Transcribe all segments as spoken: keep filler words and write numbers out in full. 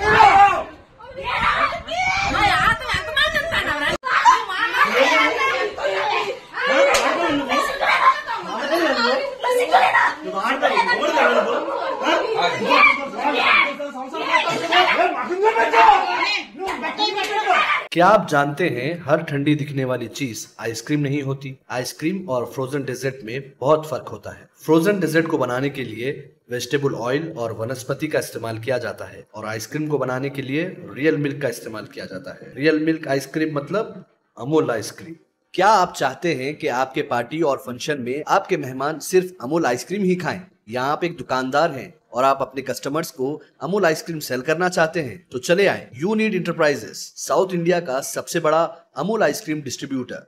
क्या आप जानते हैं हर ठंडी दिखने वाली चीज आइसक्रीम नहीं होती। आइसक्रीम और फ्रोजन डेजर्ट में बहुत फर्क होता है। फ्रोजन डेजर्ट को बनाने के लिए वेजिटेबल ऑयल और वनस्पति का इस्तेमाल किया जाता है और आइसक्रीम को बनाने के लिए रियल मिल्क का इस्तेमाल किया जाता है। रियल मिल्क आइसक्रीम मतलब अमूल आइसक्रीम। क्या आप चाहते हैं कि आपके पार्टी और फंक्शन में आपके मेहमान सिर्फ अमूल आइसक्रीम ही खाएं? या आप एक दुकानदार हैं और आप अपने कस्टमर्स को अमूल आइसक्रीम सेल करना चाहते हैं? तो चले आए यूनिड इंटरप्राइजेस, साउथ इंडिया का सबसे बड़ा अमूल आइसक्रीम डिस्ट्रीब्यूटर।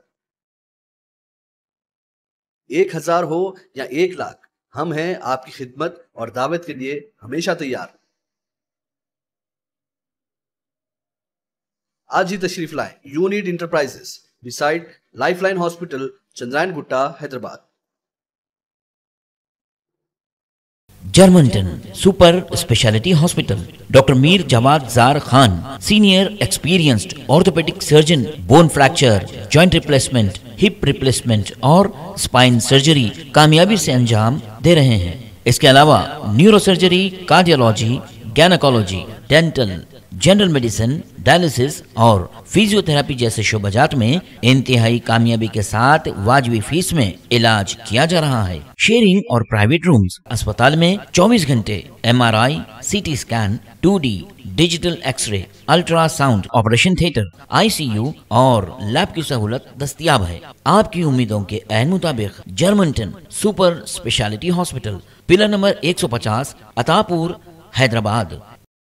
एक हजार हो या एक लाख, हम हैं आपकी खिदमत और दावत के लिए हमेशा तैयार। आज ही तशरीफ लाएं यूनिड enterprises, beside Lifeline hospital, Chandrayangutta, Hyderabad. Germanton super speciality hospital, doctor Mir Jawad Jar Khan, senior experienced orthopaedic surgeon, bone fracture, joint replacement, hip replacement और स्पाइन सर्जरी कामयाबी से अंजाम दे रहे हैं। इसके अलावा neuro surgery, cardiology, gynaecology, dental, general medicine, dialysis और फिजियोथेरेपी जैसे शोबाजात में इंतहाई कामयाबी के साथ वाजबी फीस में इलाज किया जा रहा है। शेयरिंग और प्राइवेट रूम्स, अस्पताल में चौबीस घंटे MRI, CT scan, two D digital x ray, ultrasound, operation theatre, ICU और लैब की सहूलत दस्तयाब है। आपकी उम्मीदों के ऐन मुताबिक Germanton super speciality hospital, pillar number एक सौ पचास, अतापुर, हैदराबाद।